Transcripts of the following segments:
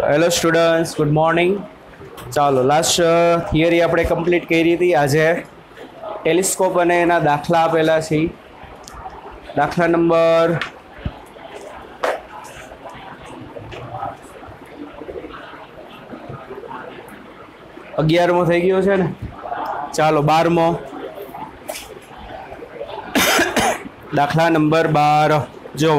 Hello students, good morning. ચાલો, last theory આપણે complete કરી હતી. આજે ટેલિસ્કોપ અને એના દાખલા આપેલા છે. દાખલા નંબર 11મો થઈ ગયો છે ને. ચાલો, 12મો દાખલા નંબર 12 જો.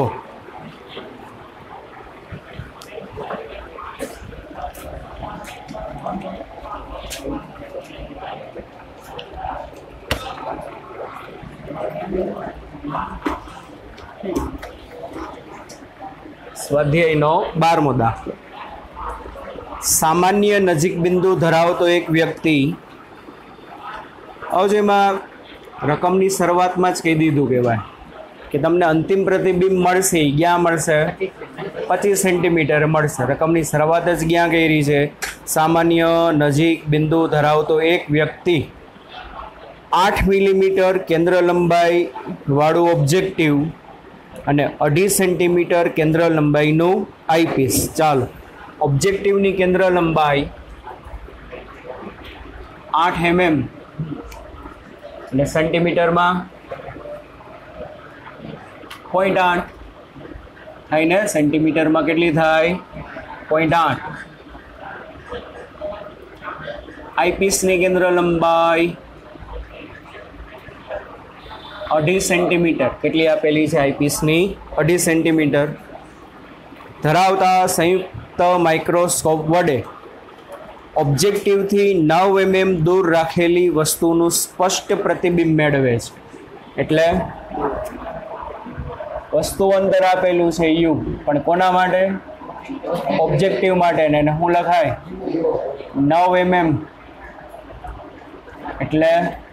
સ્વાધ્યાયનો 12મો દાખલો. સામાન્ય નજીક બિંદુ ધરાવતો એક વ્યક્તિ. હવે જેમાં રકમની શરૂઆતમાં જ કહી દીધું કહેવાય કે તમને અંતિમ પ્રતિબિંબ મળશે. ક્યાં મળશે? 25 સેન્ટીમીટર મળશે. રકમની શરૂઆત જ ક્યાં કરી છે? સામાન્ય નજીક બિંદુ ધરાવતો એક વ્યક્તિ 8 મિલીમીટર કેન્દ્ર લંબાઈ વાળું ઓબ્જેક્ટિવ અને 2.5 સેન્ટીમીટર કેન્દ્ર લંબાઈનું આઈપીસ. ચાલો, ઓબ્જેક્ટિવની કેન્દ્ર લંબાઈ 8 mm અને સેન્ટીમીટરમાં 0.8 થાય ને. સેન્ટીમીટરમાં કેટલી થાય? 0.8. આઈપીસની કેન્દ્ર લંબાઈ 2.5 સેન્ટીમીટર. કેટલી આપેલી છે? આઈપીસની 2.5 સેન્ટીમીટર ધરાવતા સંયુક્ત માઇક્રોસ્કોપ વડે ઓબ્જેક્ટિવથી 9 mm દૂર રાખેલી વસ્તુનું સ્પષ્ટ પ્રતિબિંબ મેળવે છે. એટલે વસ્તુ અંતર આપેલું છે યુ, પણ કોના માટે? ઓબ્જેક્ટિવ માટે. ને શું લખાય? 9 mm. એટલે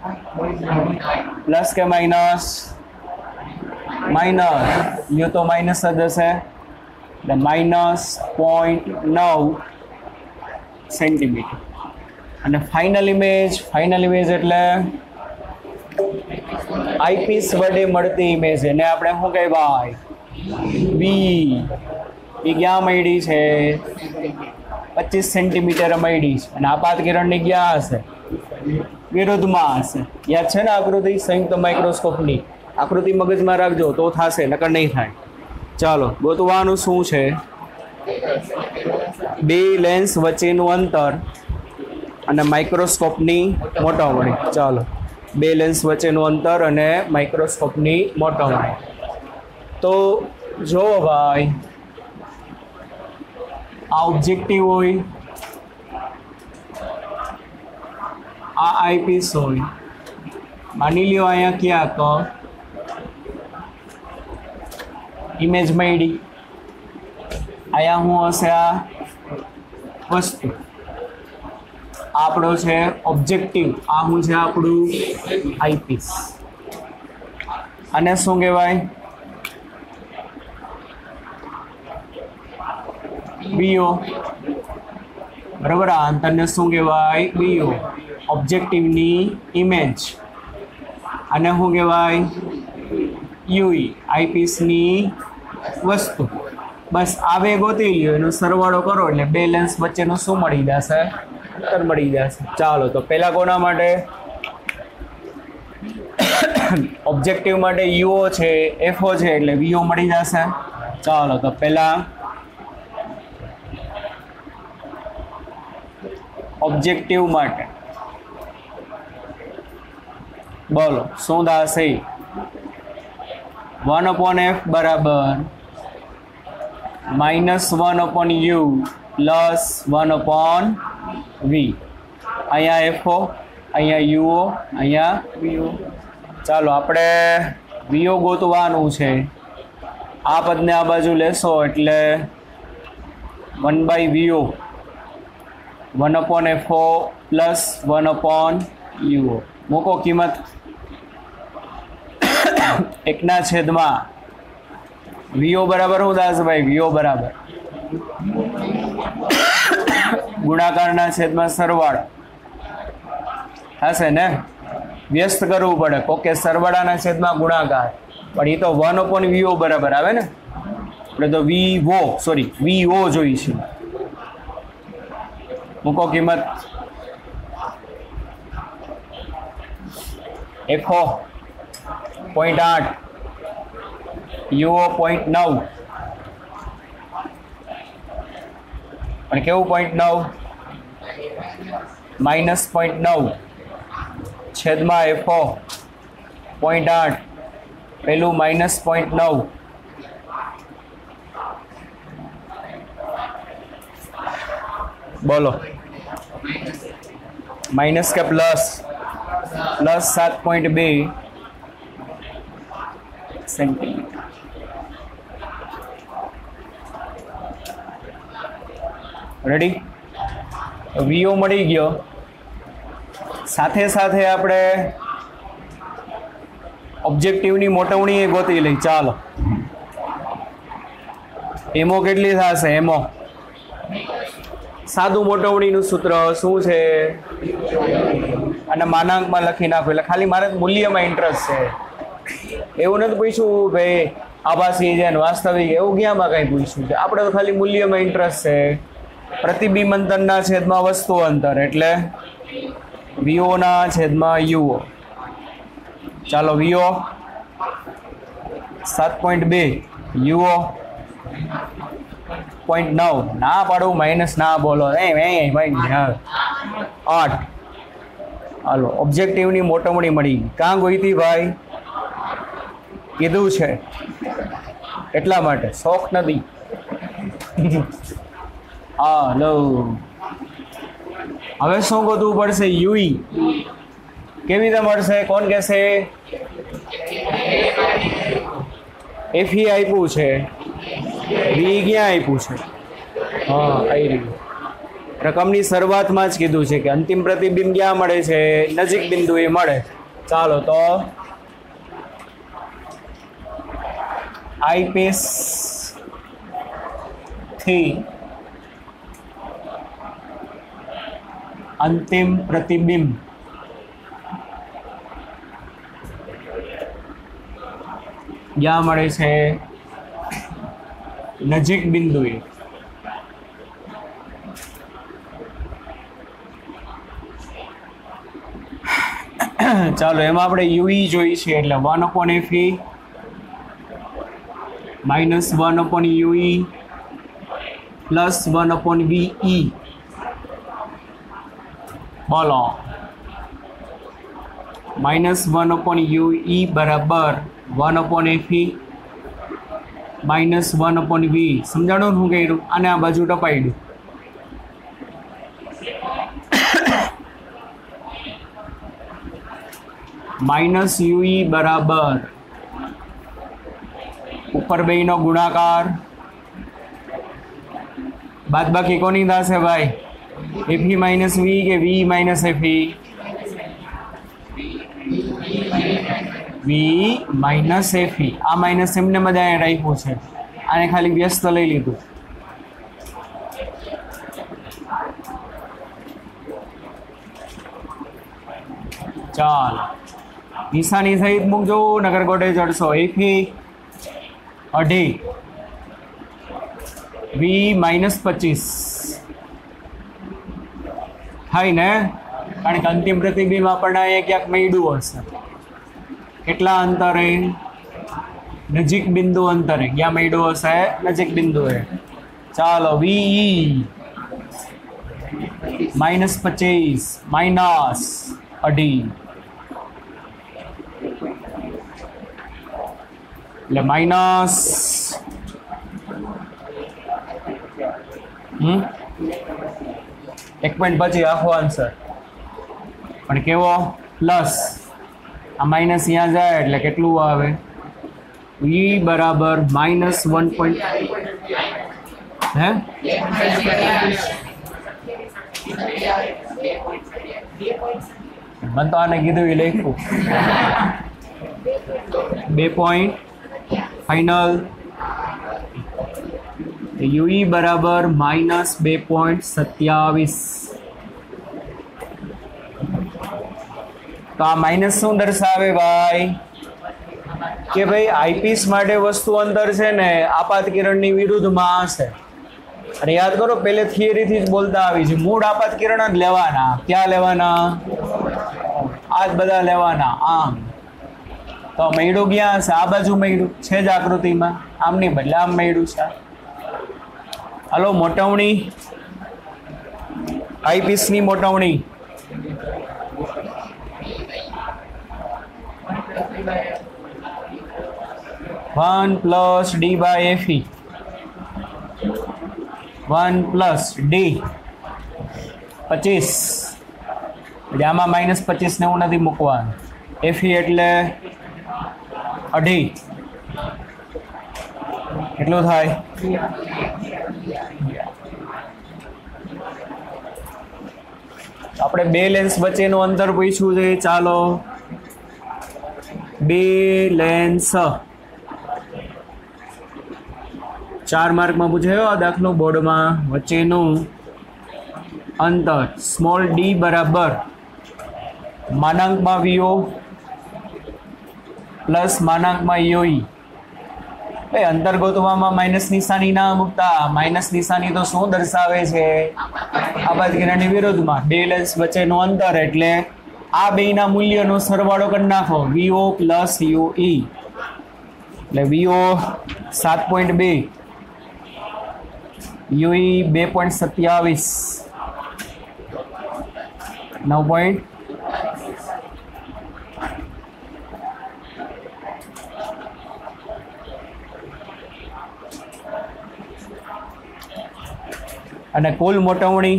પ્લસ કે માઇનસ? માઇનસ. યુ તો માઇનસ જ હશે. એટલે -0.9 સેન્ટીમીટર. અને ફાઇનલ ઇમેજ એટલે આઈપીસ વડે મળતી ઇમેજ. એને આપણે શું કહેવાય? બી. એ ક્યાં મળી છે? 25 સેન્ટીમીટર મળી છે. અને આપાત કિરણની ક્યાં હશે? વિરુદ્ધમાં હશે. યાદ છે ને આકૃતિ? સંયુક્ત માઇક્રોસ્કોપની આકૃતિ મગજમાં રાખજો તો થશે, નકર નહીં થાય. ચાલો, ગોતવાનું શું છે? બે લેન્સ વચ્ચેનું અંતર અને માઇક્રોસ્કોપની મોટામણી. ચાલો, બે લેન્સ વચ્ચેનું અંતર અને માઇક્રોસ્કોપની મોટામણી. તો જો ભાઈ, આ ઓબ્જેક્ટિવ હોય, આ આઈપીસ હોય. માની લ્યો અહીંયા ક્યાંક ઇમેજ મળી. અહીંયા શું હશે? આ વસ્તુ આપણો છે ઓબ્જેક્ટિવ. આ શું છે? આપણું આઈપીસ. અને શું કહેવાય? બીઓ. બરાબર. આ અંતરને શું કહેવાય? બીઓ. ઓબ્જેક્ટિવની ઇમેજ. અને શું કહેવાય? યુઈ. આઈપીસની વસ્તુ. બસ આ બે ગોતી લ્યો, એનો સરવાળો કરો એટલે બે લેન્સ વચ્ચેનું શું મળી જશે? અંતર મળી જશે. ચાલો, તો પહેલા કોના માટે? ઓબ્જેક્ટિવ માટે યુઓ છે, એફઓ છે, એટલે વીઓ મળી જશે. ચાલો, તો પહેલા ઓબ્જેક્ટિવ માટે બોલો શું થશે? 1/f બરાબર -1/u પ્લસ 1/v. અહીંયા એફઓ, અહીંયા યુઓ, અહીંયા વીઓ. ચાલો, આપણે વીઓ ગોતવાનું છે. આ પદને આ બાજુ લેશો એટલે 1/vo 1/fo પ્લસ 1/uo. મૂકો કિંમત 1/. વીઓ બરાબર શું થશે ભાઈ? વીઓ બરાબર ગુણાકારના છેદમાં સરવાળો થશે ને. વ્યસ્ત કરવું પડે. ઓકે, સરવાળાના છેદમાં ગુણાકાર. પણ એ તો 1/VO બરાબર આવે ને. આપણે તો વીઓ જોઈશું. મૂકો કિંમત FO 0.8 UO 0.9 અને કેવું 0.9 -0.9 છેદમાં FO 0.8 પેલું -0.9 बोलो माइनस के प्लस 7.2 सेंटीमीटर रेडी वीओ मળી ગયો સાથે સાથે આપણે ઓબ્જેક્ટિવની મોટવણી એ ગોતી લઈ ચાલો એમો કેટલી થશે એમો સાદું મોટવણીનું સૂત્ર શું છે અને માનાંકમાં લખી નાખો એટલે ખાલી મારે મૂલ્યમાં ઇન્ટરેસ્ટ છે એવું નથી પૂછ્યું ભાઈ આભાસી છે વાસ્તવિક એવું ક્યાંમાં કાંઈ પૂછ્યું છે આપણે તો ખાલી મૂલ્યમાં ઇન્ટરેસ્ટ છે પ્રતિબિંબ અંતરના છેદમાં વસ્તુ અંતર એટલે વીઓના છેદમાં યુઓ ચાલો વીઓ 7.2 યુઓ 0.9 ના પાડું માઇનસ ના બોલો ભાઈ 8 હાલો ઓબ્જેક્ટિવની મોટવણી મળી કાં ગોઈતી ભાઈ કીધું છે એટલા માટે શોખ નથી હાલો હવે શું ગોતવું પડશે યુઈ કેવી રીતે મળશે કોણ કહેશે એફઈ આપ્યું છે વી ક્યાં આપ્યું છે હા આવી રહ્યું રકમની શરૂઆતમાં જ કીધું છે કે અંતિમ પ્રતિબિંબ ક્યાં મળે છે નજીક બિંદુએ મળે ચાલો તો આઈપીસ થી અંતિમ પ્રતિબિંબ ક્યાં મળે છે નજીક બિંદુએ ચાલો એમાં આપણે યુઈ જોઈ છે એટલે 1/FE -1/UE +1/VE બોલો -1/UE બરાબર 1/FE -1/V સમજાણું શું કર્યું આને આ બાજુ ટપાઈ દઉં -UE બરાબર ઉપર બેયનો ગુણાકાર બાદબાકી કોની થશે ભાઈ FE - V કે V - FE V - FE આ માઇનસ એમને બધાએ રાખ્યું છે આને ખાલી વ્યસ્ત લઈ લીધું ચાલ નિશાની સહિત મૂકજો નગર ગોટે ચડશો FE 2.5 V -25 થાય ને કારણ કે અંતિમ પ્રતિબિંબ આપણને અહીંયા ક્યાંક મળ્યું હશે કેટલા અંતરે નજીક બિંદુ અંતરે ક્યાં મળ્યું હશે નજીક બિંદુએ ચાલો VE -25 -2.5 એટલે માઇનસ 1.25 આખો આન્સર પણ કેવો પ્લસ આ માઇનસ અહીંયા જાય એટલે કેટલું આવે E બરાબર -1. હે મને તો આને કીધું એ લખ્યું 2 પોઈન્ટ ફાઇનલ UE બરાબર -2.27 તો આ માઇનસ શું દર્શાવે ભાઈ કે ભાઈ આઈપીસ માટે વસ્તુ અંતર છે ને આપાત કિરણની વિરુદ્ધમાં હશે અને યાદ કરો પહેલે થિયરીથી જ બોલતા આવી છે, મૂળ આપાત કિરણ જ લેવાના. ક્યાં લેવાના? આ જ બધા લેવાના. આમ તો મળ્યું ક્યાં હશે? આ બાજુ મળ્યું છે જ આકૃતિમાં, આમની બદલે આમ મળ્યું છે. હાલો મોટવણી, આઈપીસની મોટવણી. One plus D by F E, 1 plus D 25, એટલે આમાં -25 ને એવું નથી મૂકવાનું. એફી એટલે 2.5, કેટલું થાય? આપણે બે લેન્સ વચ્ચેનું અંતર પૂછ્યું છે. ચાલો બે લેન્સ 4 માર્કમાં પૂછાયો આ દાખલો બોર્ડમાં. વચ્ચેનું અંતર સ્મોલ ડી બરાબર માનાંકમાં વીઓ પ્લસ માનાંકમાં યોઈ. ભાઈ અંતર ગોતવામાં માઇનસ નિશાની ના મૂકતા. માઇનસ નિશાની તો શું દર્શાવે છે? આપાત કિરણની વિરુદ્ધમાં બે લેન્સ વચ્ચેનું અંતર, એટલે આ બેના મૂલ્યનો સરવાળો કરી નાખો. વીઓ પ્લસ યુઈ, એટલે વીઓ 7.2, યુઈ 2.27, 9. અને કુલ મોટવણી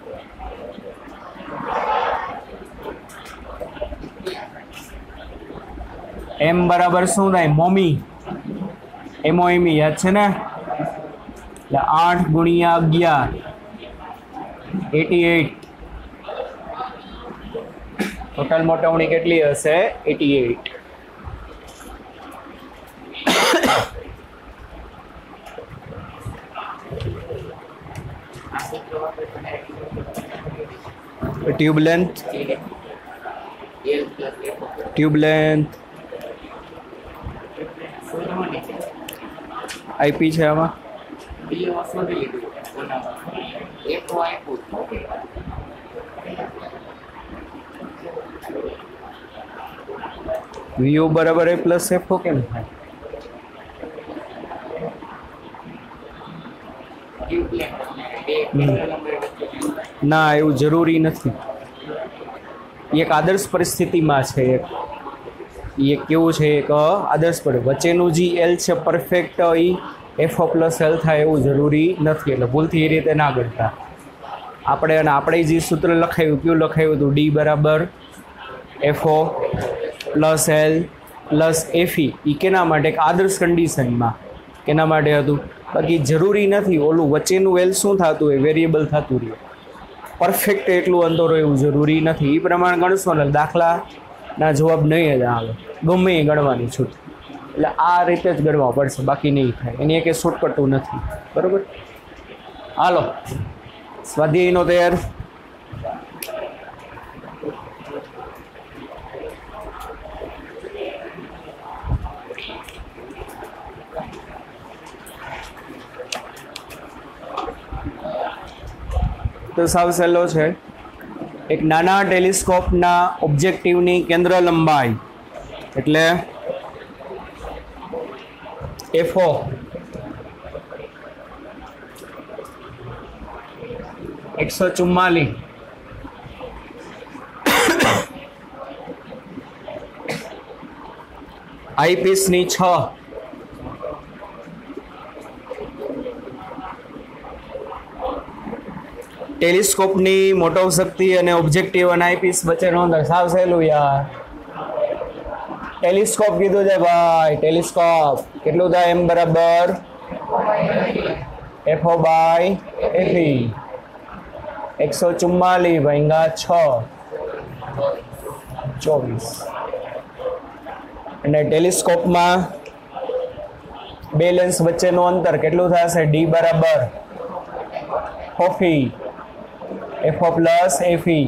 એમ બરાબર શું થાય? મોમી, એમઓએમી યાદ છે ને? એટલે 8 ગુણ્યા 11, 88. ટોટલ મોટવણી કેટલી હશે? 88. Tube length, tube length IP છે આમાં. વીઓ બરાબર એ પ્લસ એફઓ કેમ થાય? ના, એવું જરૂરી નથી. એક આદર્શ પરિસ્થિતિમાં છે. એક કેવું છે? એક આદર્શ પર વચ્ચેનું જે એલ છે perfect E F O plus L થાય એવું જરૂરી નથી. એટલે ભૂલથી એ રીતે ના કરતા. આપણે જે સૂત્ર લખાયું, કયું લખાયું હતું? ડી બરાબર F O plus L plus F E. એ કેના માટે? એક આદર્શ કન્ડિશનમાં. કેના માટે હતું? બાકી જરૂરી નથી. ઓલું વચ્ચેનું એલ શું થતું હોય? વેરિયેબલ થતું રહે. પરફેક્ટ એટલું અંતર હોય એવું જરૂરી નથી. એ પ્રમાણે ગણશો ને દાખલાના જવાબ નહીં જ આવે, ગમે એ ગણવાની છૂટ. એટલે આ રીતે જ ગણવા પડશે, બાકી નહીં થાય. એની એક શોર્ટકટું નથી. બરાબર? હાલો સ્વાધ્યાયનો તૈયાર. તો સાવ સહેલો છે. એક નાના ટેલિસ્કોપના ઓબ્જેક્ટિવની કેન્દ્ર લંબાઈ એટલે એફઓ $144, આઈપીસની 6, ટેલિસ્કોપની મોટો શક્તિ અને ઓબ્જેક્ટિવ અને આઈપીસ વચ્ચેનો અંતર. સાવ સહેલું યાર. ટેલિસ્કોપ કીધું છે ભાઈ. ટેલિસ્કોપ કેટલું થાય? એમ બરાબર એફઓ બાય એફઈ. 144 ભાગ્યા 6, 24. અને ટેલિસ્કોપમાં બે લેન્સ વચ્ચેનું અંતર કેટલું થશે? ડી બરાબર હોફી એફઓ પ્લસ એફઈ.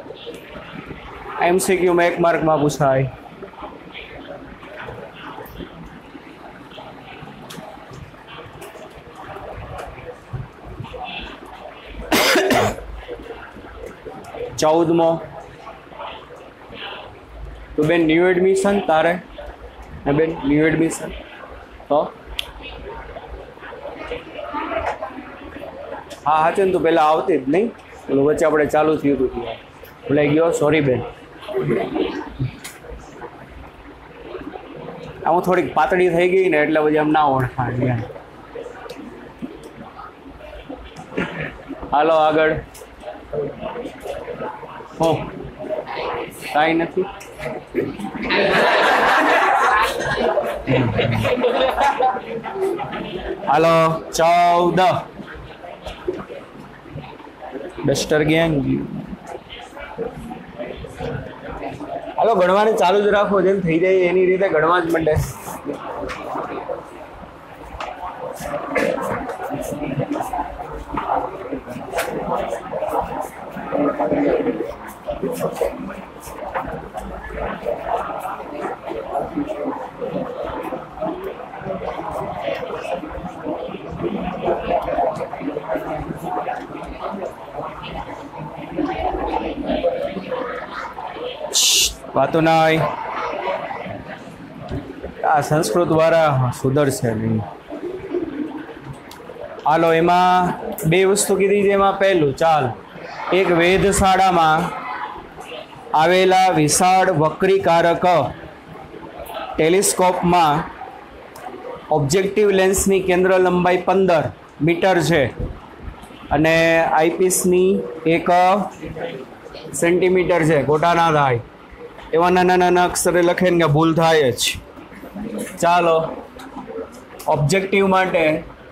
MCQ में 1 मार्क में पूछाय। चौदमो तो बेन न्यू एडमिशन तारे ने बेन न्यू एडमिशन तो हाँ हाँ चल तो पहला आवती ज नहीं पेलू वच्चे अपने चालू थयुं हतुं भूलाई गयो सॉरी बेन। हूँ थोड़ी पातળી થઈ ગઈ ને એટલે પછી આમ ના ઓળખાણ। હાલો આગળ हो काई नहीं। Hello 14 duster gang. हेलो गणवाने चालू ज राखो जेम थई जाय एनी रीते गणवा ज मंडे। बातो ना आ संस्कृत द्वारा सुधरशे नहीं। हालो एमा बे वस्तु कीधी छे। एमां पहेलुं चाल एक वेधशाळा में आवेला विशाळ वक्रीकारक टेलिस्कोप में ऑब्जेक्टिव लेंस नी केंद्र लंबाई 15 मीटर है अने आईपीस नी 1 सेंटीमीटर है। खोटा ना थाय एवा नाना नाना अक्षरे लखे ने भूल थाय ज। चालो ऑब्जेक्टिव माटे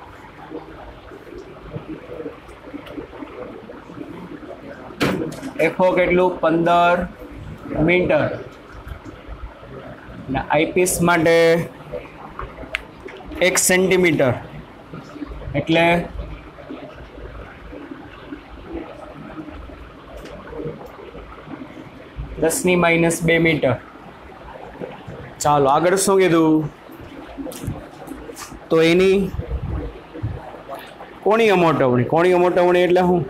एफओ केटलू 15 मीटर ने आईपीस माटे 1 सेंटीमीटर एटले 10⁻² मीटर। चालो आगळ शुं कीधुं तो एनी कोणीय मोटवणी एटले शुं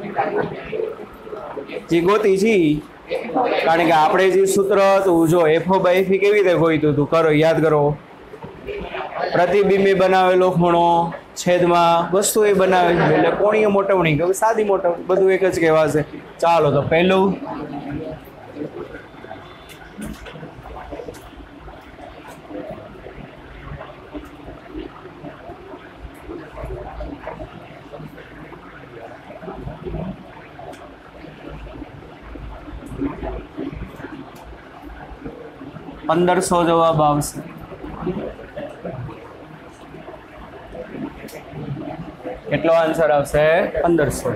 जी गोती छी कारण के आपणे जे सूत्र हतुं जो FO/FE केवी रीते गोईतुं हतुं करो याद करो। प्रतिबिंबी बनावेलो खूणो छेदमां वस्तु ए बनावे छे એટલે કોણીય મોટવણી કે સાદી મોટવણી બધું એક જ કહેવાશે। ચાલો તો પહેલું ₹1500 जवाब आवशे। કેટલો આન્સર આવશે 1500।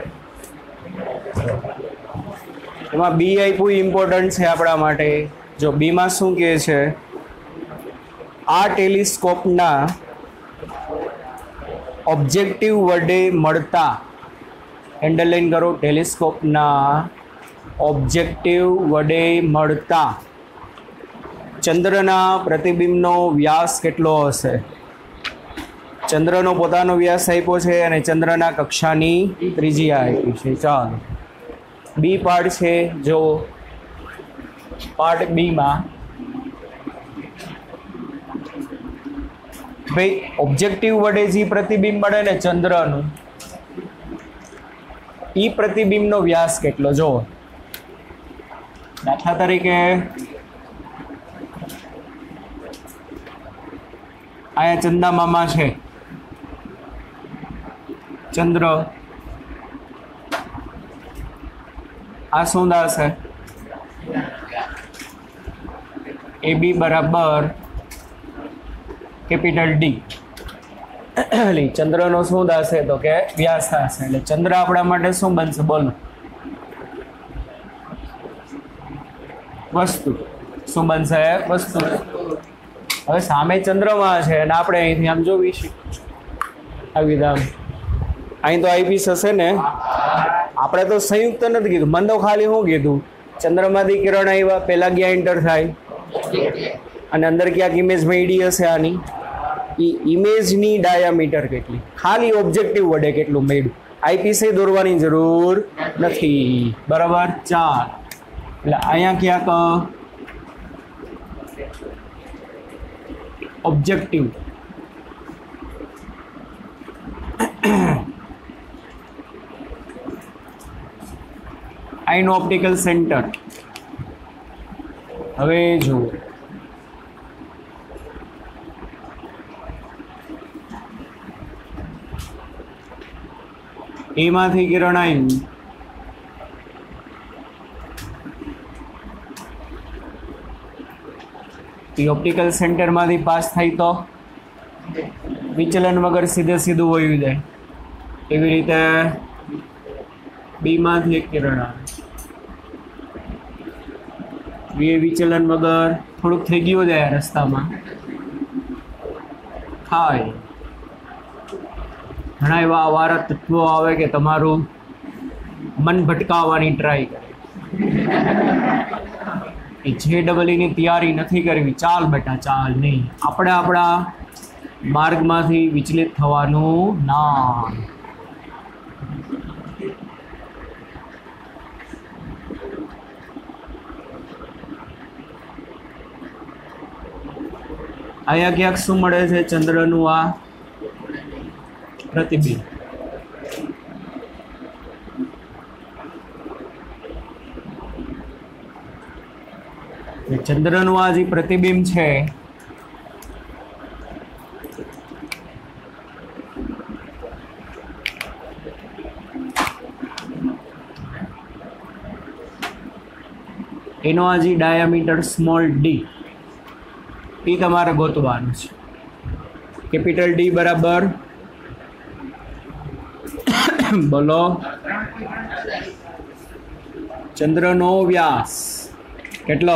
એમાં બી આપ્યું ઇમ્પોર્ટન્ટ છે આપણા માટે। જો બીમાં શું કહે છે આ ટેલિસ્કોપના ઓબ્જેક્ટિવ વડે મળતા અંડરલાઈન કરો ટેલિસ્કોપના ઓબ્જેક્ટિવ વડે મળતા ચંદ્રના પ્રતિબિંબનો વ્યાસ કેટલો હશે। चंद्रनो पोतानो व्यास आप्यो छे अने चंद्रना कक्षानी त्रिज्या आपी छे। चालो बी पार्ट छे जो पार्ट बी में भाई ऑब्जेक्टिव वडे जी प्रतिबिंब मळे ने चंद्रनु ई प्रतिबिंबनो व्यास केटलो जो दाखला तरीके आया चंदामामा छे चंद्र आ शुं थशे AB बराबर कैपिटल D। चंद्रनो शुं थशे तो के व्यास थशे એટલે चंद्र आपणा माटे शुं बनशे बोलो वस्तु शुं बनशे वस्तु। हवे सामे चंद्रमा छे अने आपणे અહીંથી આમ જોવીશું આવી રીતે અહીં તો આઈપીસ હશે ને। આપણે તો સંયુક્ત નથી કીધું, મને તો ખાલી શું કીધું ચંદ્રમાંથી કિરણ આવ્યા, પહેલા ગયા એન્ટર થાય અને અંદર ક્યાંક ઇમેજ મળી હશે આની. એ ઇમેજની ડાયામીટર કેટલી, ખાલી ઓબ્જેક્ટિવ વડે કેટલું મળ્યું, આઈપીસી દોરવાની જરૂર નથી. બરાબર. 4 એટલે અહીંયા ક્યાંક ઓબ્જેક્ટિવ આઈનો ઓપ્ટિકલ સેન્ટર. હવે જુઓ એમાંથી કિરણ આવ્યું, એ ઓપ્ટિકલ સેન્ટરમાંથી પાસ થાય તો વિચલન વગર સીધે સીધું વયું જાય. એવી રીતે બીમાંથી એક કિરણ આવે, બી વિચલન વગર થોડુંક થઈ ગયું જાય રસ્તામાં થાય. ઘણા એવા અવારા તત્વો આવે કે તમારું મન ભટકાવવાની ટ્રાય કરે. એ JEE ની તૈયારી નથી કરવી, ચાલ બેટા ચાલ, નહીં. આપણે આપણા માર્ગમાંથી વિચલિત થવાનું ના. અહીંયા ક્યાંક શું મળે છે? ચંદ્રનું આ પ્રતિબિંબ. ચંદ્રનું આ જે પ્રતિબિંબ છે એનો આ જે ડાયામીટર સ્મોલ ડી એ તમારે ગોતવાનું છે. કેપિટલ ડી બરાબર બોલો ચંદ્રનો વ્યાસ કેટલો?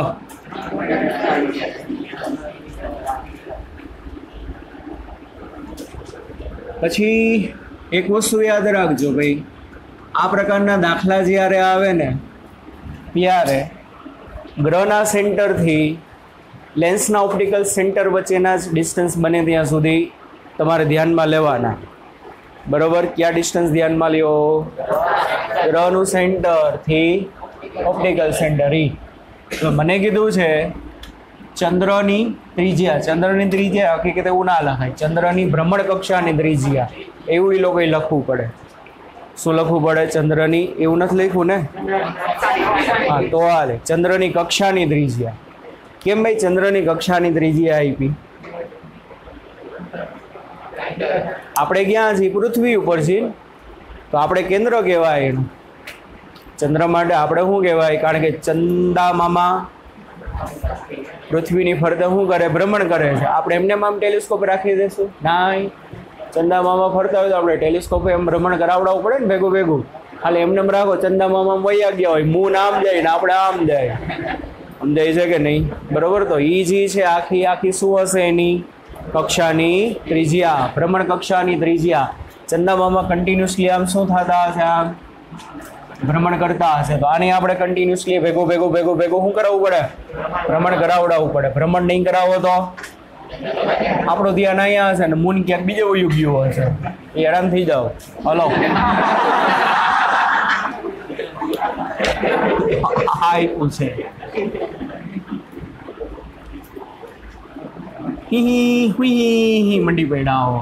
પછી એક વસ્તુ યાદ રાખજો ભાઈ, આ પ્રકારના દાખલા જ્યારે આવે ને ત્યારે ગ્રહના સેન્ટરથી લેન્સના ઓપ્ટિકલ સેન્ટર વચ્ચેના જ ડિસ્ટન્સ બને ત્યાં સુધી તમારે ધ્યાનમાં લેવાના. બરોબર. ક્યાં ડિસ્ટન્સ ધ્યાનમાં લ્યો? ગ્રહનું સેન્ટરથી ઓપ્ટિકલ સેન્ટર. તો મને કીધું છે ચંદ્રની ત્રિજ્યા હકીકત એવું ના લખાય, ચંદ્રની ભ્રમણ કક્ષાની ત્રિજ્યા એવું એ લોકોએ લખવું પડે. શું લખવું પડે? ચંદ્રની, એવું નથી લખ્યું ને? હા તો હાલે, ચંદ્રની કક્ષાની ત્રિજ્યા. કેમ ભાઈ ચંદ્રની કક્ષાની ત્રિજ્યા આપી? આપણે ક્યાં છીએ? પૃથ્વી ઉપર છીએ, તો આપણે કેન્દ્ર કહેવાય એનું. ચંદ્ર માટે આપણે શું કહેવાય? કારણ કે ચંદા મામા પૃથ્વીની ફરતે શું કરે? ભ્રમણ કરે છે. આપણે એમને આમ ટેલિસ્કોપ રાખી દઈશું? ના, ચંદા મામા ફરતા હોય તો આપણે ટેલિસ્કોપે એમ ભ્રમણ કરાવડાવવું પડે ને ભેગું ભેગું. ખાલી એમને રાખો ચંદા મામા વયા ગયા હોય, મૂન આમ જાય ને આપણે આમ જાય, સમજાય છે કે નહીં? બરોબર. તો ઈ જે છે આખી શું હશે? એની કક્ષાની ત્રિજ્યા, ભ્રમણ કક્ષાની ત્રિજ્યા. ચંદા મામા કન્ટિન્યુઅસલી આમ શું થતા હશે? આમ ભ્રમણ કરતા હશે. તો આને આપણે કન્ટિન્યુઅસલી ભેગું શું કરાવવું પડે? ભ્રમણ કરાવડાવવું પડે. ભ્રમણ નહીં કરાવો તો આપણું ધ્યાન અહીંયા હશે ને મૂન ક્યાંક બીજે વયું ગયું હશે. એ હેરાન થઈ જાઓ. હલો આપ્યું છે હી મંડી પડ્યા.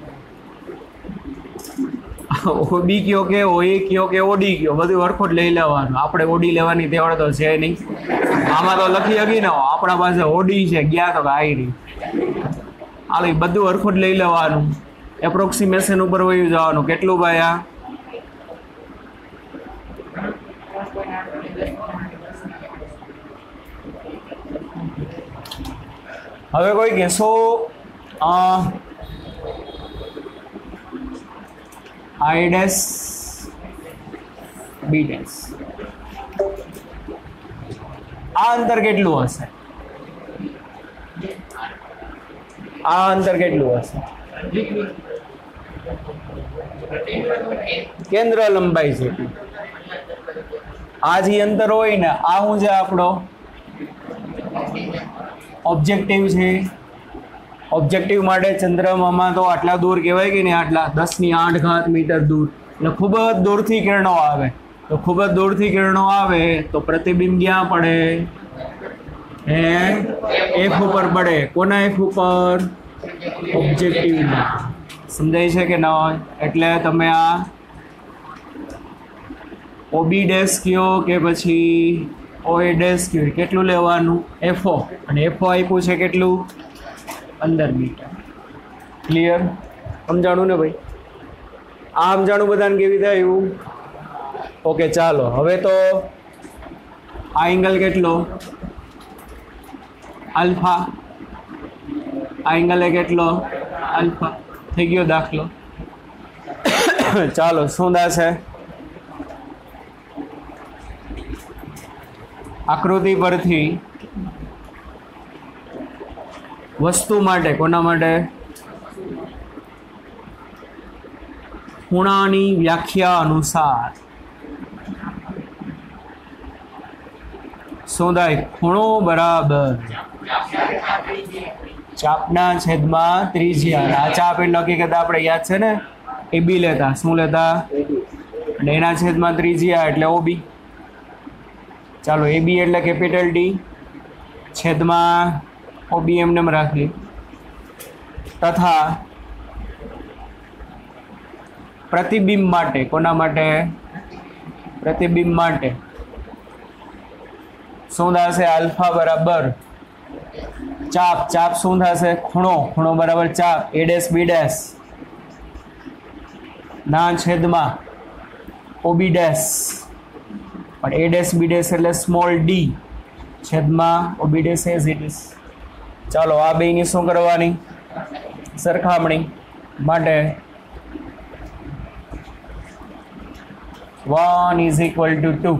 ઓબી કયો કે ઓએ કયો કે ઓડી કયો, બધું વરખોટ લઈ લેવાનું. આપણે ઓડી લેવાની તેવડ તો છે નહીં. આમાં તો લખી શકી ને આપણા પાસે ઓડી છે, ગયા તો આયરી. હાલ બધું વરખોટ લઈ લેવાનું. એપ્રોક્સિમેશન ઉપર વયું જવાનું. કેટલું ભાઈ? આ હવે કોઈ કહેશો I dash B dash, આ અંતર કેટલું હશે? આ અંતર કેટલું હશે? કેન્દ્ર લંબાઈ જેટલું. આ જે અંતર હોય ને આ શું છે આપણો ઓબ્જેક્ટિવ છે. ઓબ્જેક્ટિવ માટે ચંદ્રમામાં તો આટલા દૂર કહેવાય કે નહીં, આટલા 10⁸ મીટર દૂર, એટલે ખૂબ જ દૂરથી કિરણો આવે. તો ખૂબ જ દૂરથી કિરણો આવે તો પ્રતિબિંબ ક્યાં પડે? એફ ઉપર પડે. કોના એફ ઉપર? ઓબ્જેક્ટિવના. સમજાય છે કે ના? એટલે તમે આ ઓબી ડેશ કયો કે પછી ઓએ ડેશ કયો, કેટલું લેવાનું? એફઓ. અને એફઓ આપ્યું છે કેટલું? 15 મીટર. ક્લિયર? સમજાણું ને ભાઈ? આ સમજાણું બધાને કેવી રીતે આવ્યું? ઓકે, ચાલો હવે તો આ એંગલ કેટલો? આલ્ફા. આ એંગલ એ કેટલો? આલ્ફા. થઈ ગયો દાખલો. ચાલો શું દાશે? આકૃતિ પરથી વસ્તુ માટે, કોના માટે? ખૂણાની વ્યાખ્યા અનુસાર શું થાય? ખૂણો બરાબર ચાપના છેદમાં ત્રિજ્યા. આ ચાપ એટલે હકીકત આપણે યાદ છે ને, એબી લેતા. શું લેતા? અને એના છેદમાં ત્રિજ્યા એટલે ઓબી. ચાલો, એબી એટલે કેપિટલ ડી, છેદમાં ઓબી એમને રાખી. તથા પ્રતિબિંબ માટે, કોના માટે? પ્રતિબિંબ માટે શું થશે? આલ્ફા બરાબર ચાપ. ચાપ શું થશે? ખૂણો. ખૂણો બરાબર ચાપ. એ ડેશ બી ડેશ ના છેદમાં ઓબી ડેશ. પણ એ ડેશ બી ડેશ એટલે સ્મોલ ડી, છેદમાં O B dash as it is. ચાલો આ બેની શું કરવાની? સરખામણી માટે 1 = 2.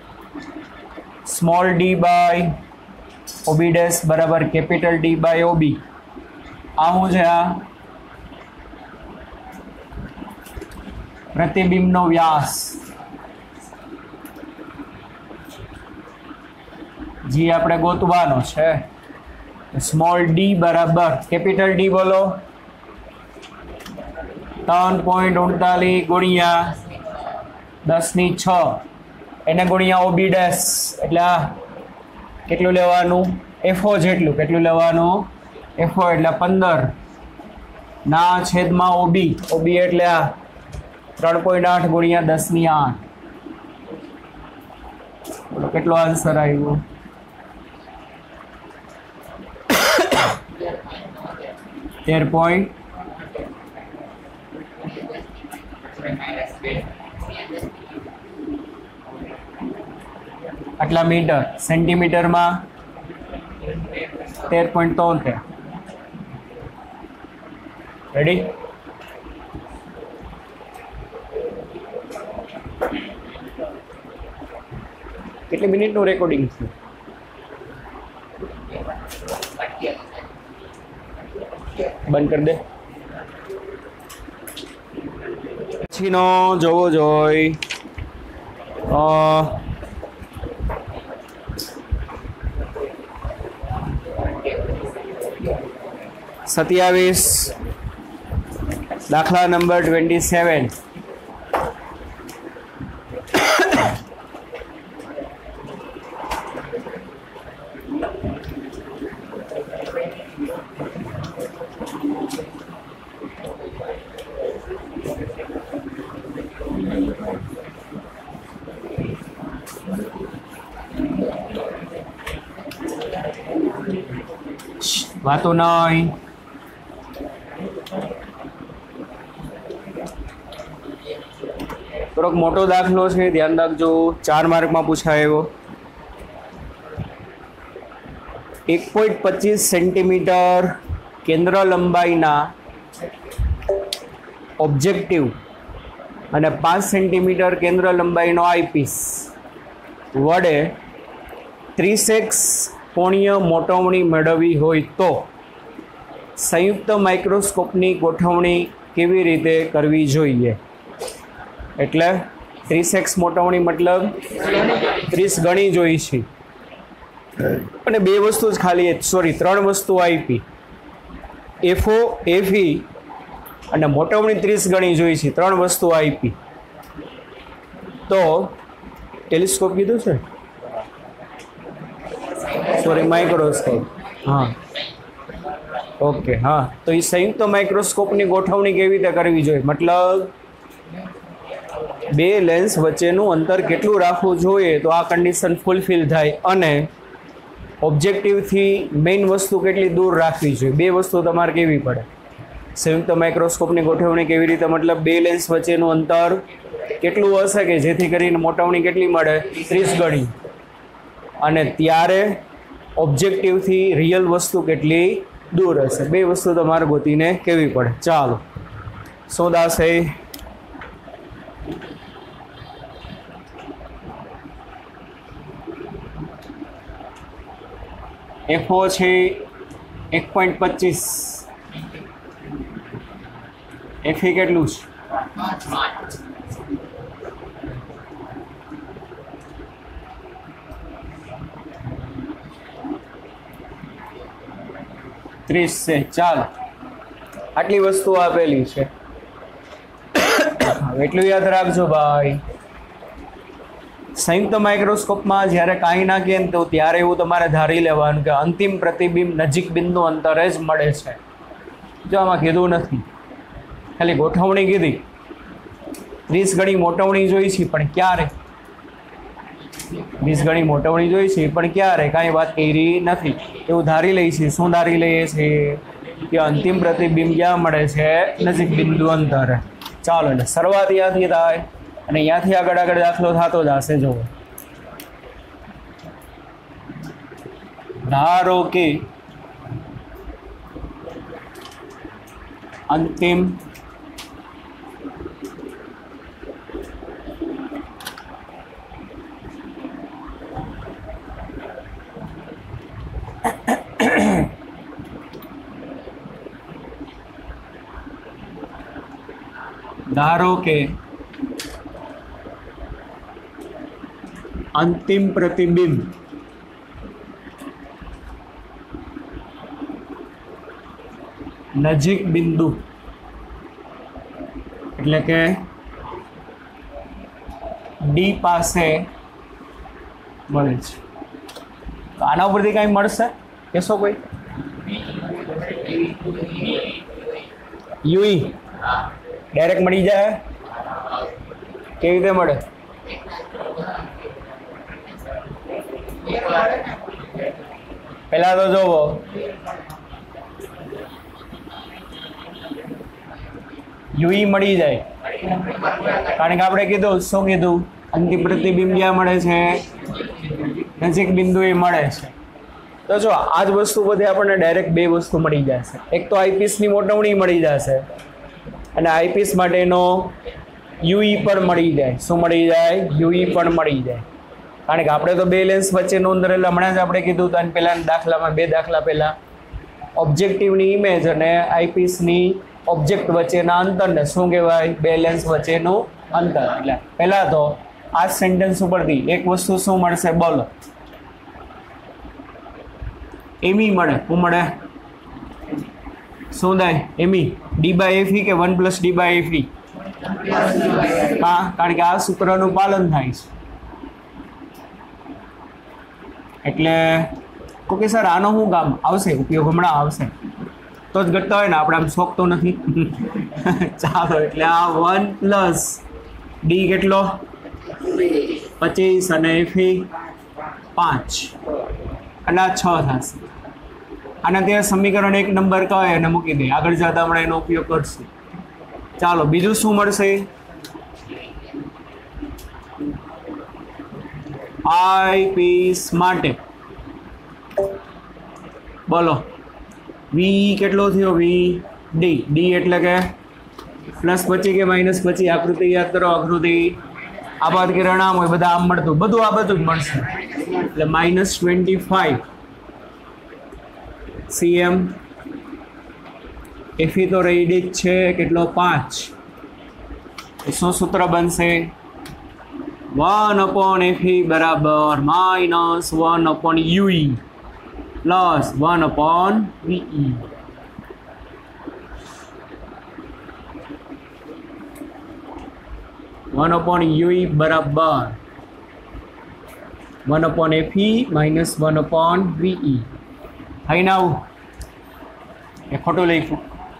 Small D by O B dash બરાબર કેપિટલ ડી બાય ઓબી. આ શું છે? આ પ્રતિબિંબનો વ્યાસ, જે આપણે ગોતવાનો છે. સ્મોલ ડી બરાબર કેપિટલ ડી બોલો 3.39 ગુણ્યા 10⁶, એને ગુણ્યા ઓબી ડેશ એટલે આ કેટલું લેવાનું? એફઓ જેટલું. કેટલું લેવાનું? એફઓ એટલે 15 ના છેદમાં ઓબી. ઓબી એટલે આ 3.8 ગુણ્યા 10⁸. બોલો કેટલો આન્સર આવ્યો? 13. આટલા મીટર. સેન્ટીમીટરમાં 13.73. રેડી? કેટલી મિનિટનું રેકોર્ડિંગ છે? બંધ કરી દે. પછીનો જોવો જોઈ 27 દાખલા નંબર 27. વાતો નહીં. થોડોક મોટો દાખલો છે, ધ્યાન રાખજો. 4 માર્કમાં પૂછાય એવો. 1.25 સેન્ટીમીટર કેન્દ્ર લંબાઈના ઓબ્જેક્ટિવ અને 5 સેન્ટીમીટર કેન્દ્ર લંબાઈનો આઈપીસ વડે 30x કોણીય મોટવણી મેળવવી હોય તો સંયુક્ત માઇક્રોસ્કોપની ગોઠવણી કેવી રીતે કરવી જોઈએ? એટલે 30x મોટવણી મતલબ 30 ગણી જોઈ છે અને બે વસ્તુ જ ખાલી સોરી 3 વસ્તુ આપી FO FE અને મોટવણી 30 ગણી જોઈ છે 3 વસ્તુ આપી તો ટેલિસ્કોપ કીધું છે સોરી માઇક્રોસ્કોપ હા ઓકે હા તો એ સંયુક્ત માઇક્રોસ્કોપની ગોઠવણી કેવી રીતે કરવી જોઈએ મતલબ બે લેન્સ વચ્ચેનું અંતર કેટલું રાખવું જોઈએ તો આ કન્ડિશન ફૂલફિલ થાય અને ઓબ્જેક્ટિવથી મેઇન વસ્તુ કેટલી દૂર રાખવી જોઈએ બે વસ્તુ તમારે કેવી પડે સંયુક્ત માઇક્રોસ્કોપની ગોઠવણી કેવી રીતે મતલબ બે લેન્સ વચ્ચેનું અંતર કેટલું હશે કે જેથી કરીને મોટવણી કેટલી મળે 30 ગણી અને ત્યારે ઓબ્જેક્ટિવથી રિયલ વસ્તુ કેટલી દૂર હશે બે વસ્તુ તમારે ગોતીને કેવી પડે ચાલો શું દાસે FO છે 1.25 FE કેટલું છે 30 છે ચાલો આટલી વસ્તુ આપેલી છે એટલું યાદ રાખજો ભાઈ સંયુક્ત માઇક્રોસ્કોપમાં જ્યારે કાંઈ નાખીએ ને તો ત્યારે એવું તમારે ધારી લેવાનું કે અંતિમ પ્રતિબિંબ નજીક બિંદુ અંતરે જ મળે છે જો આમાં કીધું નથી ખાલી ગોઠવણી કીધી 30 ગણી મોટવણી જોઈ છે પણ ક્યારે 20 ગણી મોટવણી જોઈ છે પણ ક્યારે કાંઈ વાત કરી નથી એવું ધારી લઈએ છીએ શું ધારી લઈએ છીએ કે અંતિમ પ્રતિબિંબ ક્યાં મળે છે નજીક બિંદુ અંતરે ચાલો એટલે શરૂઆત ત્યાંથી થાય અને અહીંયાથી આગળ આગળ દાખલો થતો જ હશે જુઓ ધારો કે અંતિમ ધારો કે અંતિમ પ્રતિબિંબ નજીક બિંદુ એટલે કે ડી પાસે મળે છે તો આના ઉપરથી કાંઈ મળશે કહેશો કોઈ યુઈ ડાયરેક્ટ મળી જાય કેવી રીતે મળે પહેલા તો જોવો યુઈ મળી જાય કારણ કે આપણે કીધું શું કીધું અંતિમ પ્રતિબિંબ ક્યાં મળે છે નજીક બિંદુએ મળે છે તો જો આ જ વસ્તુ બધી આપણને ડાયરેક્ટ બે વસ્તુ મળી જશે એક તો આઈપીસની મોટવણી મળી જશે અને આઈપીસ માટેનો યુઈ પણ મળી જાય શું મળી જાય યુઈ પણ મળી જાય કારણ કે આપણે તો બે લેન્સ વચ્ચેનું અંતર એટલે હમણાં જ આપણે કીધું તો પહેલાં દાખલામાં બે દાખલા પહેલાં ઓબ્જેક્ટિવની ઇમેજ અને આઈપીસની ઓબ્જેક્ટ વચ્ચેના અંતરને શું કહેવાય બે લેન્સ વચ્ચેનું અંતર એટલે પહેલાં તો આ સેન્ટેન્સ ઉપરથી એક વસ્તુ શું મળશે બોલો એમી મળે શું મળે શું થાય એમી D/FE કે 1 + D/FE હા કારણ કે આ સૂત્રનું પાલન થાય છે એટલે ઓકે સર આનો શું કામ આવશે ઉપયોગ હમણાં આવશે તો જ ઘટતા હોય ને આપણે આમ શોખ તો નથી ચાલો એટલે આ 1 + D કેટલો 25 અને FE 5 અને આ 6 થશે આના ત્યાં સમીકરણ 1 નંબર કહે અને મૂકી દે આગળ જતા હમણાં એનો ઉપયોગ કરશું ચાલો બીજું શું મળશે આઈપીસ માટે બોલો વી કેટલો થયો વી ડી એટલે કે +25 કે -25 આકૃતિ યાદ કરો આકૃતિ આબાદ કિરણ આમ હોય બધા આમ મળતું બધું આ બધું જ મળશે એટલે -25 cm FE તો રેડી જ છે કેટલો 5 શું સૂત્ર બનશે 1/FE बराबर -1/UE प्लस 1/VE। UE बराबर 1/FE माइनस 1/VE। है ना ये खोटो लिखू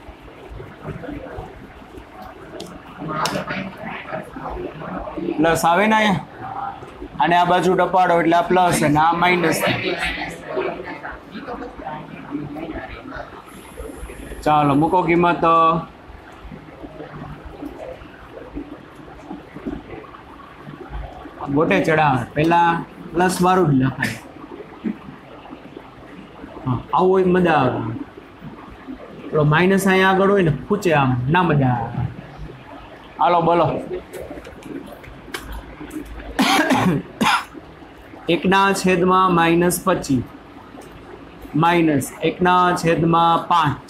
प्लस आवे ना अने आ बाजू टपाड़ो એટલે આ પ્લસ અને આ માઈનસ ચાલો મૂકો કિંમત गोटे चढ़ाव पहला प्लस वाळू ज लखाय हाँ आवो होय मजा आवे तो माइनस अहीं आगळ होय ने पूछे आम ना मजा आवे हालो बोलो एक ना छेद में -25 माइनस एक ना छेद में 5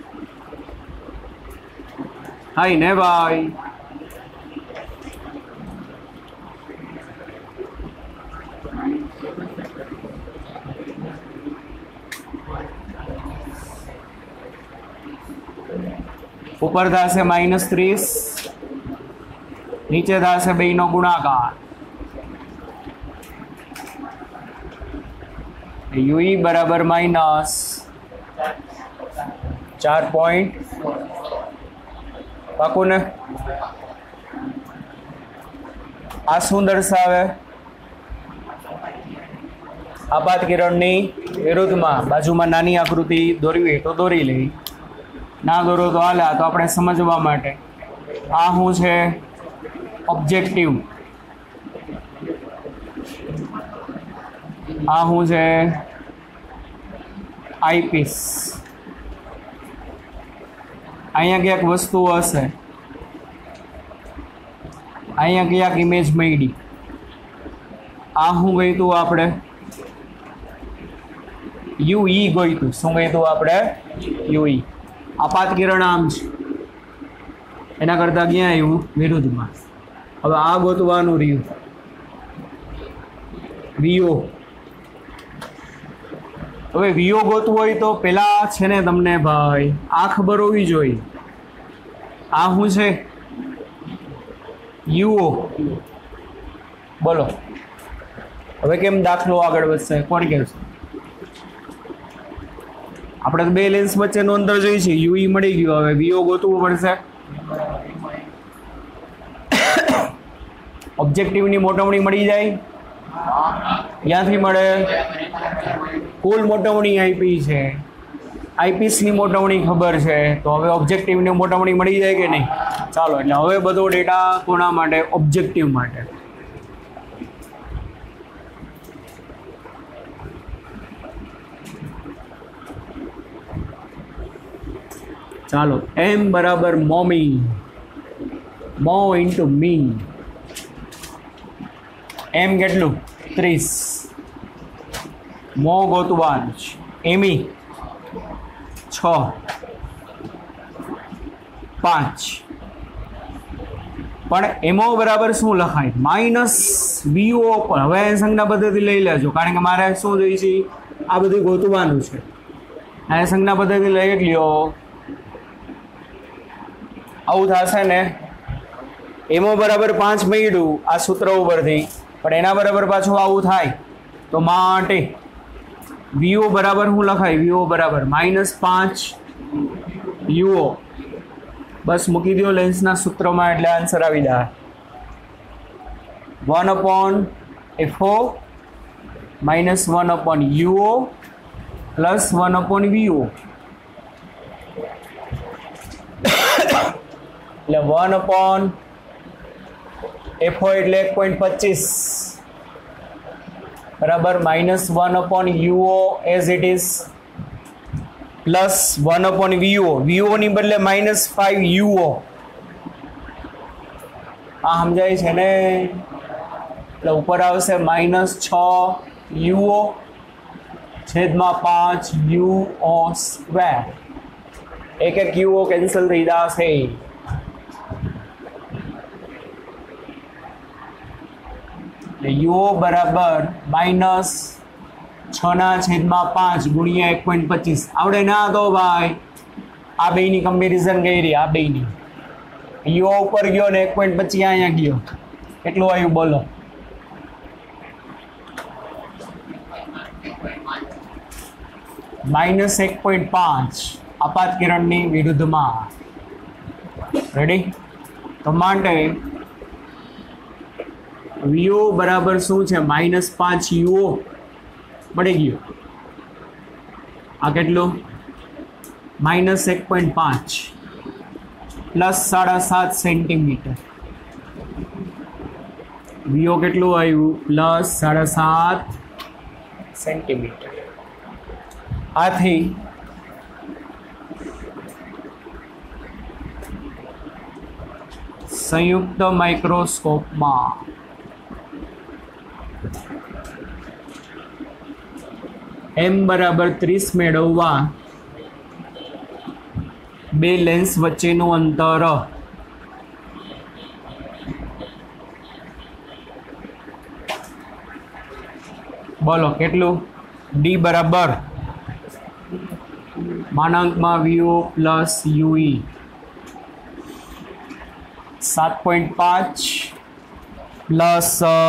हाय ने भाई ऊपर थाशे -30 नीचे थाशे बेयनो गुणाकार UE बराबर -4 पॉइंट पाकू ने आ शू दर्शावे आपात किरण विरुद्ध में बाजू में नानी आकृति दौरवी तो दौरी ली ना दौरो तो हाल तो अपने समझवा माटे आ शू छे ऑब्जेक्टिव आ शू छे आईपीस अहींया क्यांक वस्तु हशे अहींया क्यांक इमेज मळी आ शू गयुं आपणे UE गयुं शुं गयुं आपणे UE आपात किरण आम एना करता क्या आव्युं विरुद्ध में हवे आ गोतवानुं रह्युं VO हवे VO गोतवुं होय तो पेला छे ने तमने भाई आ खबर होवी जोईए आ शुं छे UO बोलो हवे केम दाखलो आगळ वधशे कोण कहेशे આપણે તો બે લેન્સ વચ્ચેનું અંતર જોઈ છે UE મળી ગયું હવે VO ગોતવું પડશે ઓબ્જેક્ટિવની મોટવણી મળી જાય ક્યાંથી મળે કુલ મોટવણી આઈપી છે આઈપીસની મોટવણી ખબર છે તો હવે ઓબ્જેક્ટિવની મોટવણી મળી જાય કે નહીં ચાલો એટલે હવે બધો ડેટા કોના માટે ઓબ્જેક્ટિવ માટે चलो M बराबर मोमी मो इंटू मी M केटलू 30 मो गोतवान एमी 6 5 पण एमओ बराबर शू लखाय -VO पर हवे संज्ञा पद्धति लई लेजो कारण के मारे शू जोईए छे आ बधुं गोतवानुं छे आ संज्ञा पद्धति लई ल्यो आવું થશે ને એમો બરાબર 5 મળ્યું આ સૂત્ર ઉપરથી પણ એના બરાબર પાછું આવું થાય તો માટે VO બરાબર શું લખાય VO બરાબર -5 UO બસ મૂકી દો લેન્સના સૂત્રમાં એટલે આન્સર આવી જાય 1/FO -1/UO પ્લસ 1/VO એટલે 1/FO એટલે 1.25 बराबर -1/UO as it is plus 1/VO VO ની બદલે -5 UO આ સમજાય છે ને એટલે ઉપર આવશે -6 UO છેદમાં 5 UO સ્ક્વેર એક UO કેન્સલ થઈ જશે યુઓ બરાબર -6/5 ગુણ્યા 1.25 આવડે ના તો ભાઈ આ બેની કમ્પેરિઝન કરી આ બેની યુઓ ઉપર ગયો ને 1.25 અહીંયા ગયો કેટલું આવ્યું બોલો -1.5 આપાત કિરણની વિરુદ્ધમાં રેડી તો માટે VO બરાબર શું છે -5 UO મળી ગયું આ કેટલું -1.5 પ્લસ 7.5 સેન્ટીમીટર VO કેટલું આવ્યું પ્લસ 7.5 સેન્ટીમીટર આથી સંયુક્ત માઇક્રોસ્કોપમાં M બરાબર 30 મેળવવા બે લેન્સ વચ્ચેનું અંતર બોલો કેટલું D બરાબર માનાંકમાં VO પ્લસ UE 7.5 પ્લસ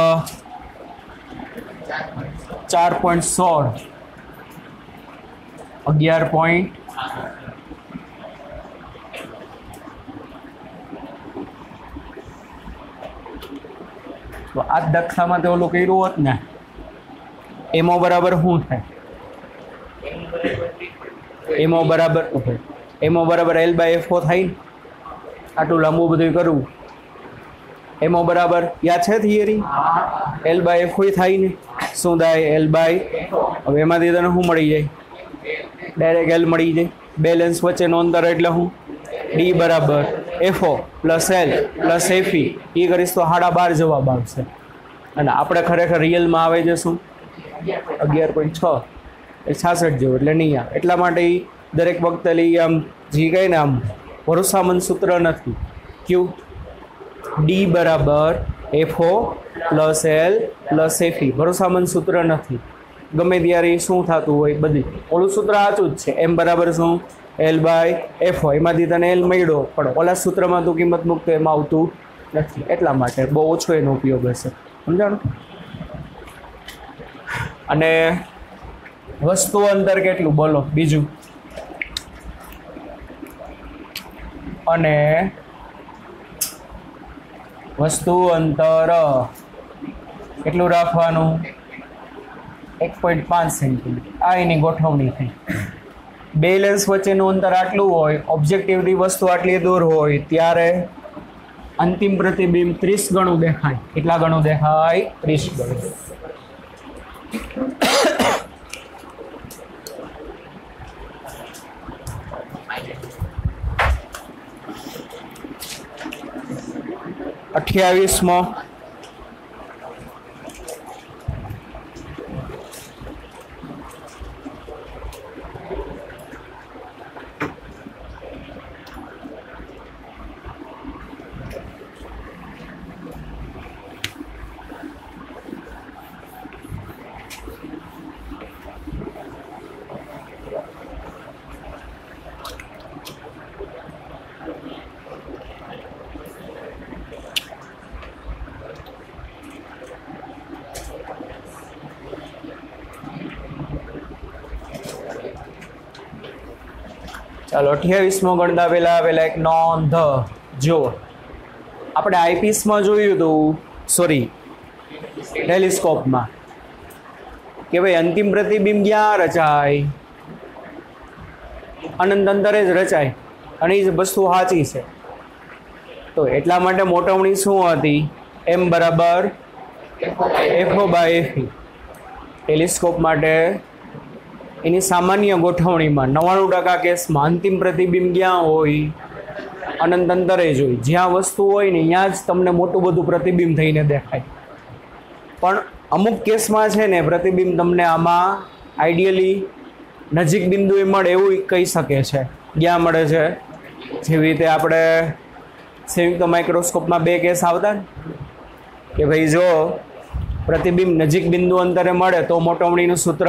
4.16 11. તો આ દાખલામાં તો ઓલું કર્યું હોત ને એમો બરાબર શું થાય એમો બરાબર L/FO થાય ને આટલું લાંબુ બધું કરવું એમો બરાબર યાદ છે થિયરી L/FO થાય ને શું થાય L/હવે એમાંથી તને શું મળી જાય ડાયરેક્ટ L મળી જાય બેલેન્સ વચ્ચેનું અંતર એટલે શું D બરાબર FO plus L plus FE એ કરીશ તો 12.5 જવાબ આવશે અને આપણે ખરેખર રિયલમાં આવે છે શું 11.6 એ 66 જેવું એટલે નહીં આવે એટલા માટે દરેક વખતે આમ જે કહે ને આમ ભરોસામંદ સૂત્ર નથી ક્યુ D બરાબર FO plus L plus FE ભરોસામંદ સૂત્ર નથી ગમે ત્યારે શું થતું હોય બધી ઓલું સૂત્ર સાચું જ છે M બરાબર શું L/FO એમાંથી તને L મળ્યો પણ ઓલા સૂત્રમાં તું કિંમત મૂકતો એમાં આવતું નથી એટલા માટે બહુ ઓછો એનો ઉપયોગ હશે સમજાણું અને વસ્તુ અંતર કેટલું બોલો બીજું અને વસ્તુ અંતર કેટલું રાખવાનું 1.5 સેન્ટીમીટર આ એની ગોઠવણી થઈ બે લેન્સ વચ્ચેનું અંતર આટલું હોય ઓબ્જેક્ટિવની વસ્તુ આટલી દૂર હોય ત્યારે અંતિમ પ્રતિબિંબ 30 ગણું દેખાય કેટલા ગણું દેખાય 30 ગણું 28મો ચાલો 28મો ગણતા પહેલા એક નોંધ જો આપણે આઈપીસમાં જોયું હતું સોરી ટેલિસ્કોપમાં કે ભાઈ અંતિમ પ્રતિબિંબ ક્યાં રચાય અનંત અંતરે જ રચાય અને એ વસ્તુ સાચી છે તો એટલા માટે મોટવણી શું હતી M બરાબર FO/FE ટેલિસ્કોપ માટે એની સામાન્ય ગોઠવણીમાં 99% કેસમાં અંતિમ પ્રતિબિંબ ક્યાં હોય અનંત અંતરે જ હોય જ્યાં વસ્તુ હોય ને ત્યાં જ તમને મોટું બધું પ્રતિબિંબ થઈને દેખાય પણ અમુક કેસમાં છે ને પ્રતિબિંબ તમને આમાં આઈડિયલી નજીક બિંદુએ મળે એવું કહી શકે છે ક્યાં મળે છે જેવી રીતે આપણે સંયુક્ત માઇક્રોસ્કોપમાં બે કેસ આવતા ને કે ભાઈ જો પ્રતિબિંબ નજીક બિંદુ અંતરે મળે તો મોટવણીનું સૂત્ર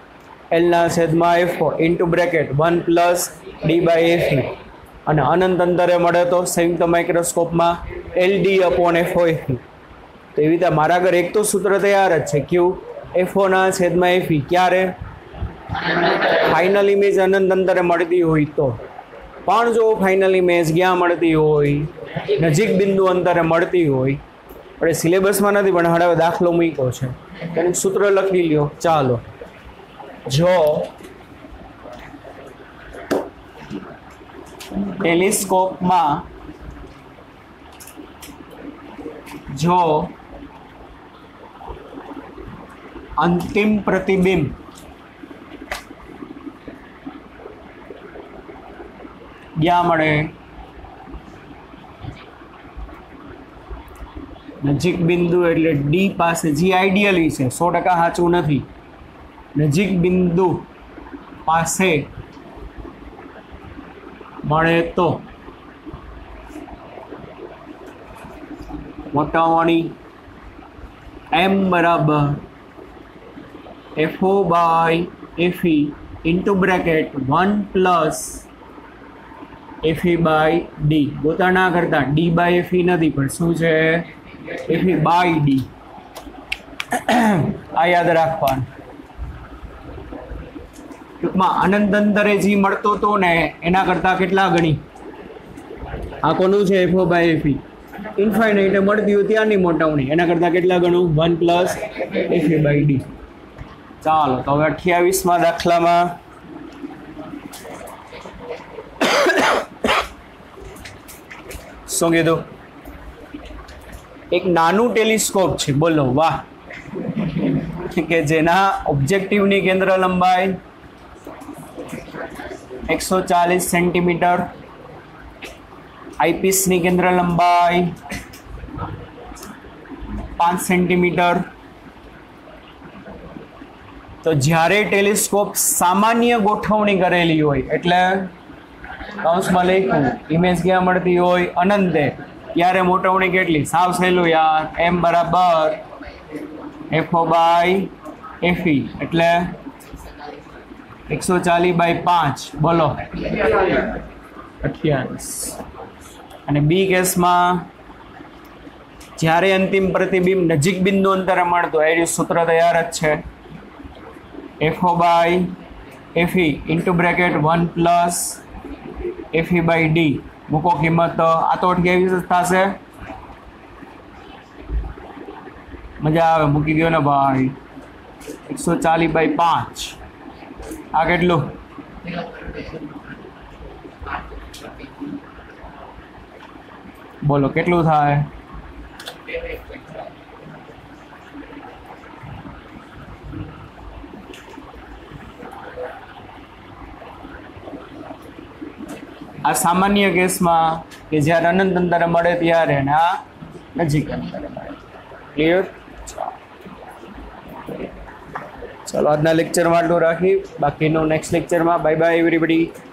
L/FO into bracket 1 plus D/FE, અને અનંત અંતરે મળે તો સંયુક્ત માઇક્રોસ્કોપમાં LD/FOFE. તો એવી રીતે મારા આગળ એક તો સૂત્ર તૈયાર જ છે, ક્યુ FO/FE. ક્યારે? ફાઇનલ ઇમેજ અનંત અંતરે મળતી હોય તો. પણ જો ફાઇનલ ઇમેજ ક્યાં મળતી હોય? નજીક બિંદુ અંતરે મળતી હોય. આપણે સિલેબસમાં નથી પણ હવે દાખલો મૂક્યો છે, તેનું સૂત્ર લખી લ્યો. ચાલો, જો ટેલિસ્કોપમાં જો અંતિમ પ્રતિબિંબ ક્યાં મળે? નજીક બિંદુ એટલે ડી પાસે, જે આઈડિયલી છે, 100% સાચું નથી. નજીક બિંદુ પાસે મળે તો મોટાવાણી M બરાબર FO/FE into bracket 1 plus FE/D. ગોતા ના કરતા D/FE નથી, પણ શું છે? FE/D. આ યાદ રાખવાનું. ટૂંકમાં અનંત અંતરે જે મળતો હતો ને એના કરતાં કેટલા ગણી? આ કોનું છે? FO/FE. ઇન્ફાઇનાઇટ મળતી હોય ત્યાંની મોટાવણી, એના કરતાં કેટલા ગણું? 1 પ્લસ FE/D. ચાલો, તો હવે 28માં દાખલામાં શું કીધું? એક નાનું ટેલિસ્કોપ છે, બોલો વાહ, કે જેના ઓબ્જેક્ટિવની કેન્દ્ર લંબાઈ 140 સેન્ટીમીટર, આઈપીસની કેન્દ્ર લંબાઈ 5 સેન્ટીમીટર. તો જ્યારે ટેલિસ્કોપ સામાન્ય ગોઠવણી કરેલી હોય, એટલે કૌંસમાં લખ્યું ઇમેજ ક્યાં મળતી હોય? અનંતે. ત્યારે મોટવણી કેટલી? સાવ સહેલું યાર, M બરાબર FO/FE એટલે 140/5. બોલો 28. અને બી કેસમાં જ્યારે અંતિમ પ્રતિબિંબ નજીક બિંદુ અંતરે મળતો, એ સૂત્ર તૈયાર જ છે. FO/FE into bracket 1 plus FE/D. મૂકો કિંમત. આ તો 28 થશે. મજા આવે, મૂકી દો ને ભાઈ. 140/5. આ કેટલું? બોલો કેટલું થાય? આ સામાન્ય કેસમાં કે જ્યારે અનંત અંતરે મળે ત્યારે, અને આ નજીક અંતરે મળે. ક્લિયર? ચાલો, આજના લેક્ચરમાં આટલું રાખી, બાકીનું નેક્સ્ટ લેક્ચરમાં. Bye bye everybody.